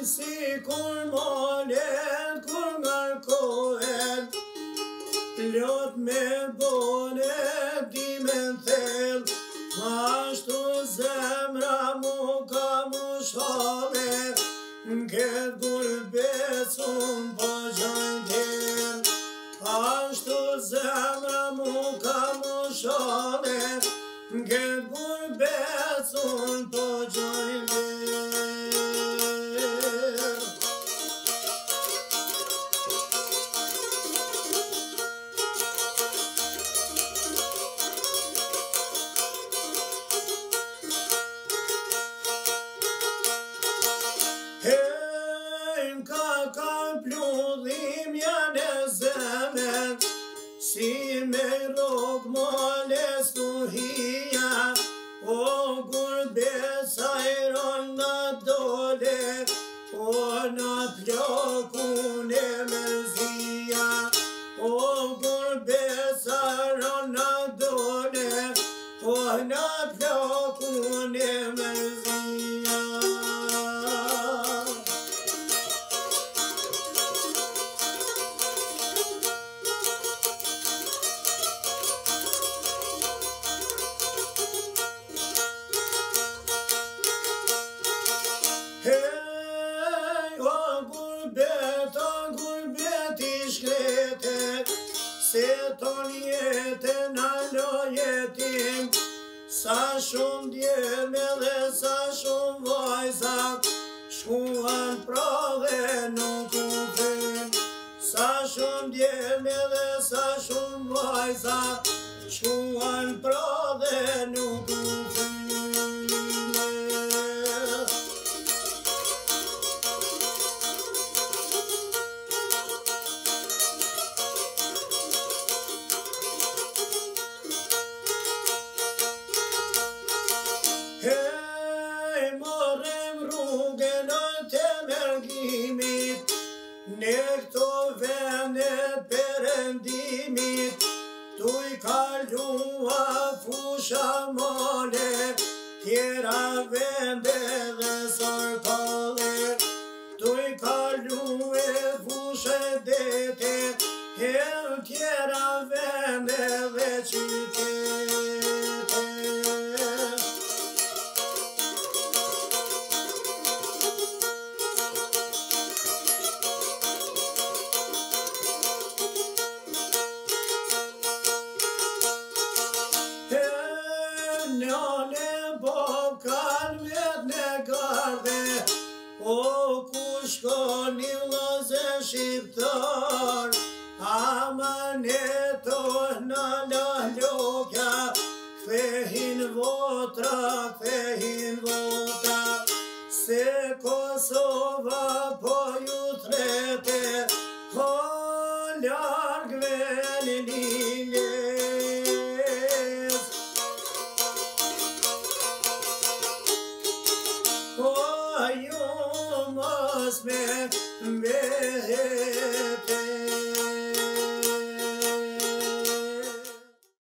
si kur molet, kur ngarkohet, plot me bone di me thell, ashtu zemra mu ka mu shale, n'ket gurbet unë po gjojnë del, ashtu zemra mu ka mu shale, n'ket gurbet unë po gjojnë del. Ka pludhim janë e zemen, si me rog mole stuhia, o gurbet sajron na dole, o na plakun e mërzia, o gurbet sajron na dole, o na plakun e mërzia. Gurbet I shkretet, se ton jetën alo jetim, sa shumë djeme dhe sa shumë vajza, shkuan pra dhe nuk u vën, sa shumë djeme dhe sa shumë vajza, shkuan pra dhe nuk u vën. Morëm rrugën të mërgimit, në këto vendet perëndimit, tuj kalua fusha male, tjera vende dhe sarkale, tuj kalue fushe dete, tjera vende dhe qytete. Njane bob kalmet në garde, o ku shkoni vllazë shqiptar, amaneton në lahlokja, kthehin votra, se Kosova po ju threte, o larg velilinjes. O ju mos me